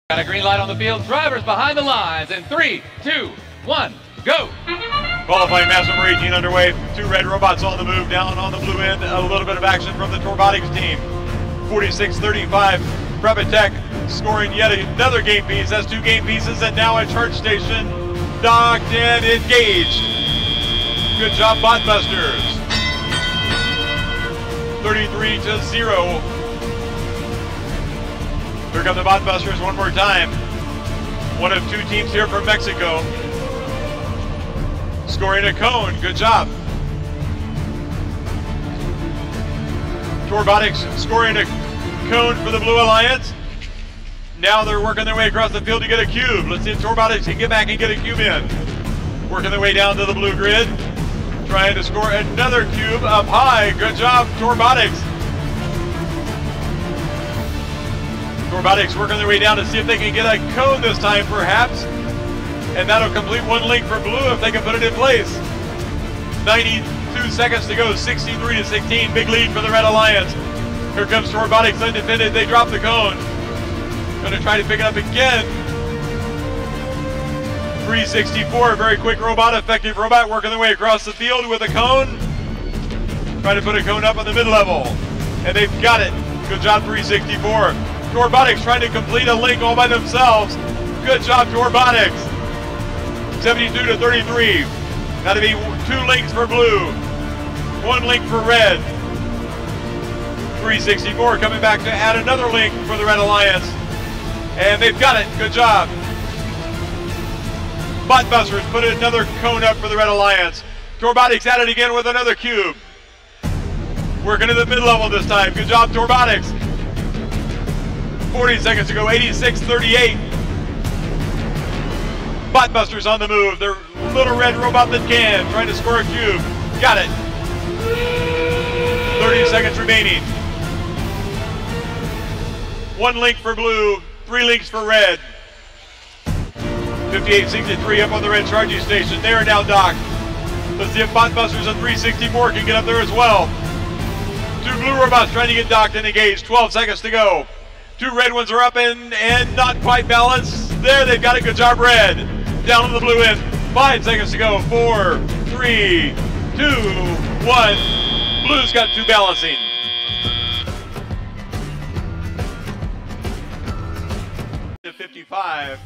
Got a green light on the field. Drivers behind the lines. In 3, 2, 1, go. Qualifying Master 18 underway. Two red robots on the move down on the blue end. A little bit of action from the Torbotics team. 46-35. Prepatech scoring yet another game piece. That's two game pieces and now a charge station docked and engaged. Good job, Botbusters. 33-0. Here come the Botbusters one more time. One of two teams here from Mexico. Scoring a cone, good job. Torbotics scoring a cone for the Blue Alliance. Now they're working their way across the field to get a cube. Let's see if Torbotics can get back and get a cube in. Working their way down to the blue grid. Trying to score another cube up high. Good job, Torbotics. Torbotics working their way down to see if they can get a cone this time, perhaps. And that'll complete one link for blue if they can put it in place. 92 seconds to go, 63-16. Big lead for the Red Alliance. Here comes Torbotics undefended. They drop the cone. Going to try to pick it up again. 364, very quick robot, effective robot, working their way across the field with a cone. Trying to put a cone up on the mid-level. And they've got it. Good job, 364. Torbotics trying to complete a link all by themselves. Good job, Torbotics. 72-33. Got to be two links for blue. One link for red. 364 coming back to add another link for the Red Alliance. And they've got it. Good job. Botbusters put another cone up for the Red Alliance. Torbotics at it again with another cube. Working to the mid-level this time. Good job, Torbotics. 40 seconds to go, 86-38. Botbusters on the move. Their little red robot that can, trying to score a cube. Got it. 30 seconds remaining. One link for blue, three links for red. 58-63 up on the red charging station. They are now docked. Let's see if Botbusters on 364 can get up there as well. Two blue robots trying to get docked and engaged. 12 seconds to go. Two red ones are up and not quite balanced. There, they've got a good job, red. Down on the blue end. 5 seconds to go. 4, 3, 2, 1. Blue's got two balancing. To 55.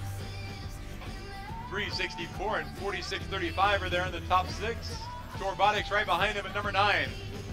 364 and 46-35 are there in the top 6. Torbotics right behind them at number 9.